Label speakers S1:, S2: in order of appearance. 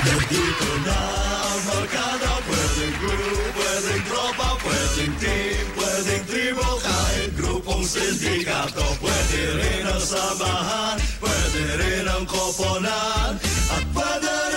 S1: Nandito na ang barkada, pwedeng group, pwedeng tropa, pwedeng team, pwedeng tribo, kahit grupong sindikato. Pwede rin ang samahan, pwede rin ang koponan, at pwede